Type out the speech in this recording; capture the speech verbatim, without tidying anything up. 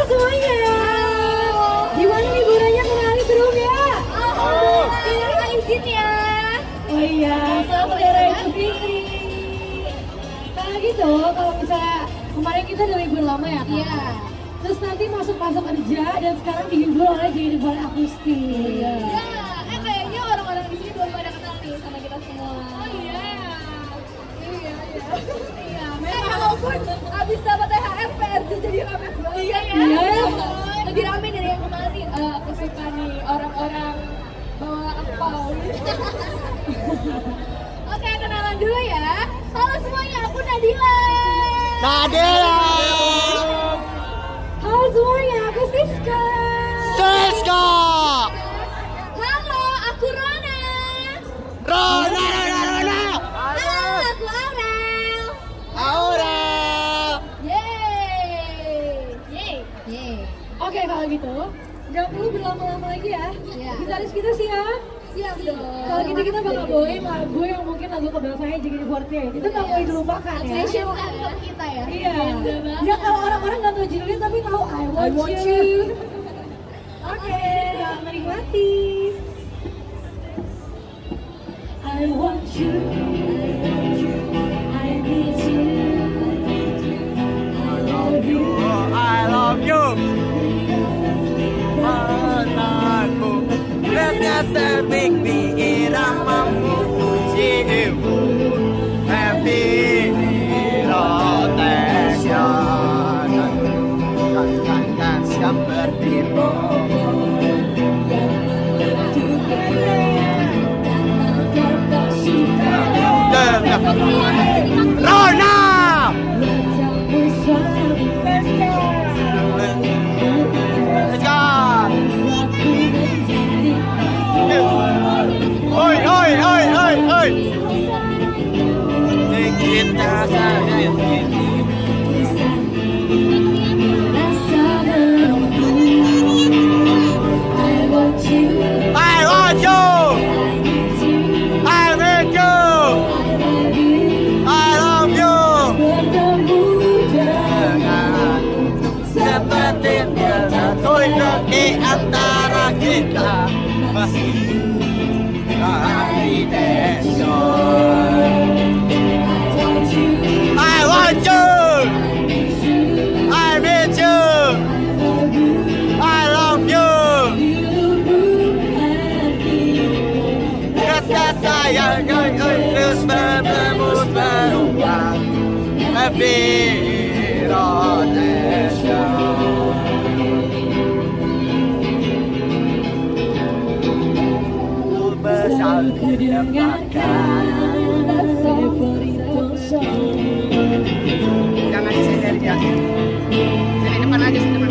semuanya. Gimana liburannya kemarin seru ya? Oh, ini izin ya. Oh iya, selamat hari Idul Fitri. Kalau gitu, kalau misalnya kemarin kita udah libur lama ya kan? Iya. Terus nanti masuk-masuk kerja dan sekarang dihibur oleh kehidupan akustik. Ya, eh kayaknya orang-orang di sini belum pada kenal nih sama kita semua. Oh iya. Iya, iya. Iya, memang walaupun abis dapat T H R P R J jadi rame banget. Iya ya. Iya. Lebih rame dari yang kemarin. Eh, aku suka nih orang-orang bawa akpal. Oke, kenalan dulu ya. Halo semuanya, aku Nadila. Nadila. Halo semuanya, aku Siska. Siska. Halo, aku Rona. Rona, Rona, Rona. Halo, aku Aurel. Aurel. Yeay. Yeay. Yeay. Oke kalau gitu, nggak perlu berlama-lama lagi ya. Iya. Gitaris kita siap. Siap dong. Kalau gitu kita bakal bawain lagu yang mungkin lagu kebiasaannya J K T empat delapan. Itu nggak boleh dilupakan ya. National anthem kita ya. Iya. Ya kalau orang-orang nggak tahu judulnya tapi tahu I Want, I want You. you. Oke, selamat menikmati. I want you, I want you, I need you, I love you. I love you. Mataku berbiasa mimpi iramamu pujimu. Happy rotation. Kan sepertimu. Rona! Oi, oi, oi, oi, oi. Kita saja yang ini. I want you. I need you. I love you. Dengan seperti tertulis di antara kita masih I want you. I need you. I love you. Kata sayang terus bertembus berulang. Happy rotation. Bersatu dengarkan favorito song. Jangan di sini aja. Sini depan aja.